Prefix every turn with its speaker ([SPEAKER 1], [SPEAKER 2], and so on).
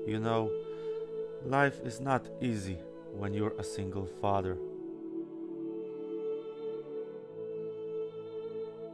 [SPEAKER 1] You know, life is not easy when you're a single father.